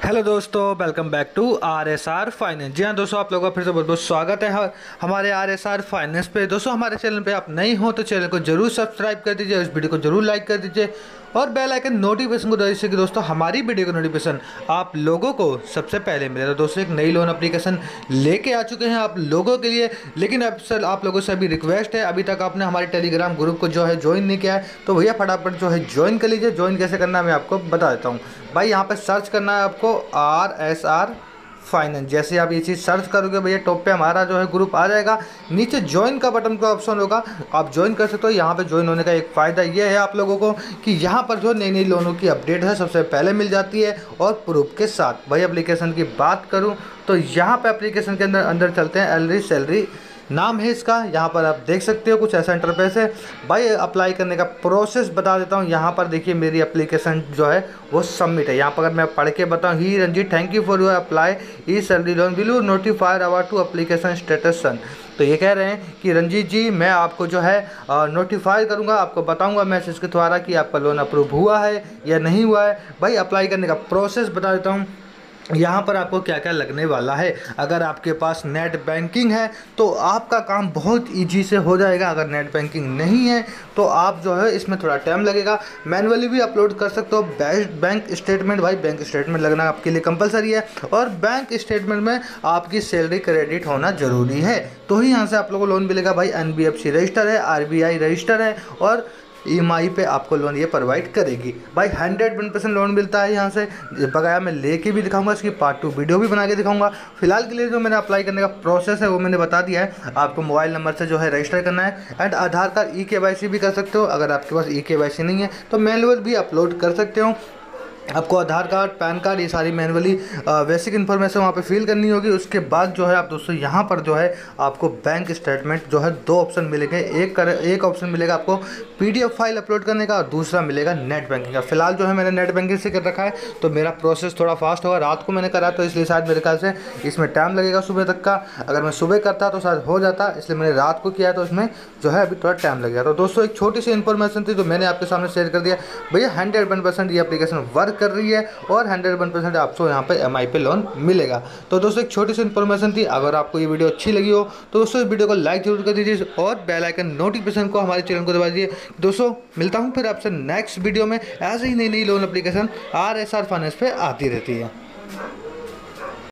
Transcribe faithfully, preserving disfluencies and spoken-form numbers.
Hello दोस्तों, welcome back to R S R finance. जी हाँ दोस्तों, आप लोगों का फिर से बहुत बहुत स्वागत है ह- हमारे आर एस आर फाइनेंस पे। दोस्तों हमारे चैनल पे आप नहीं हो तो चैनल को जरूर सब्सक्राइब कर दीजिए, इस वीडियो को जरूर लाइक कर दीजिए और बेल आइकन नोटिफिकेशन को दबाइए जिससे कि दोस्तों हमारी वीडियो का नोटिफिकेशन आप लोगों को सबसे पहले मिले। तो दोस्तों एक नई लोन एप्लीकेशन लेके आ चुके हैं आप लोगों के लिए, लेकिन अब सर आप लोगों से अभी रिक्वेस्ट है, अभी तक आपने हमारे टेलीग्राम ग्रुप को जो है ज्वाइन नहीं किया है तो भैया फटाफट जो है ज्वाइन कर लीजिए। ज्वाइन कैसे करना है मैं आपको बता देता हूँ भाई। यहाँ पे सर्च करना है आपको आर एस आर फाइनेंस। जैसे आप ये चीज़ सर्च करोगे भैया टॉप पे हमारा जो है ग्रुप आ जाएगा, नीचे ज्वाइन का बटन का ऑप्शन होगा, आप ज्वाइन कर सकते हो। यहाँ पे ज्वाइन होने का एक फ़ायदा ये है आप लोगों को कि यहाँ पर जो नई नई लोनों की अपडेट है सबसे पहले मिल जाती है और प्रूफ के साथ। भाई एप्लीकेशन की बात करूँ तो यहाँ पे एप्लीकेशन के अंदर अंदर चलते हैं। एलरी सैलरी नाम है इसका, यहाँ पर आप देख सकते हो कुछ ऐसा इंटरफेस है। भाई अप्लाई करने का प्रोसेस बता देता हूँ। यहाँ पर देखिए मेरी एप्लीकेशन जो है वो सबमिट है। यहाँ पर अगर मैं पढ़ के बताऊँ, hi Ranjeet thank you for your apply e salary loan will you notified our to application status soon. तो ये कह रहे हैं कि रंजीत जी मैं आपको जो है नोटिफाई करूँगा, आपको बताऊँगा मैसेज के द्वारा कि आपका लोन अप्रूव हुआ है या नहीं हुआ है। भाई अप्लाई करने का प्रोसेस बता देता हूँ। यहाँ पर आपको क्या क्या लगने वाला है। अगर आपके पास नेट बैंकिंग है तो आपका काम बहुत इजी से हो जाएगा। अगर नेट बैंकिंग नहीं है तो आप जो है इसमें थोड़ा टाइम लगेगा। मैनुअली भी अपलोड कर सकते हो। बैंक स्टेटमेंट, भाई बैंक स्टेटमेंट लगना आपके लिए कंपलसरी है और बैंक स्टेटमेंट में आपकी सैलरी क्रेडिट होना ज़रूरी है, तो ही यहाँ से आप लोगों को लोन मिलेगा। भाई N B F C register है, आर बी आई रजिस्टर है और ई एम आई पे आपको लोन ये प्रोवाइड करेगी। भाई हंड्रेड वन परसेंट लोन मिलता है यहाँ से। बकाया मैं लेके भी दिखाऊंगा, इसकी पार्ट टू वीडियो भी बना के दिखाऊंगा। फिलहाल के लिए जो मैंने अप्लाई करने का प्रोसेस है वो मैंने बता दिया है। आपको मोबाइल नंबर से जो है रजिस्टर करना है एंड आधार कार्ड ई के वाई सी भी कर सकते हो। अगर आपके पास ई के वाई सी नहीं है तो मैनुअल भी अपलोड कर सकते हो। आपको आधार कार्ड, पैन कार्ड, ये सारी मैनुअली बेसिक इन्फॉर्मेशन वहाँ पे फिल करनी होगी। उसके बाद जो है आप दोस्तों यहाँ पर जो है आपको बैंक स्टेटमेंट जो है दो ऑप्शन मिलेंगे। एक कर एक ऑप्शन मिलेगा आपको पीडीएफ फाइल अपलोड करने का और दूसरा मिलेगा नेट बैंकिंग का। फिलहाल जो है मैंने नेट बैंकिंग से कर रखा है तो मेरा प्रोसेस थोड़ा फास्ट होगा। रात को मैंने करा तो इसलिए शायद मेरे ख्याल से इसमें टाइम लगेगा सुबह तक का। अगर मैं सुबह करता तो शायद हो जाता, इसलिए मैंने रात को किया तो इसमें जो है अभी थोड़ा टाइम लगेगा। तो दोस्तों एक छोटी सी इन्फॉर्मेशन थी तो मैंने आपके सामने शेयर कर दिया। भैया हंड्रेड वन परसेंट ये एप्लीकेशन वर्क कर रही है और हंड्रेड वन परसेंट आपको यहाँ पे एम आई पे लोन मिलेगा। तो दोस्तों एक छोटी सी इन्फॉर्मेशन थी। अगर आपको ये वीडियो अच्छी लगी हो तो दोस्तों इस वीडियो को लाइक जरूर कर दीजिए और बेल आइकन नोटिफिकेशन को हमारे चैनल को दबा दीजिए। दोस्तों मिलता हूँ फिर आपसे नेक्स्ट वीडियो में। ऐसे ही नई नई loan application R S R finance पे आती रहती है।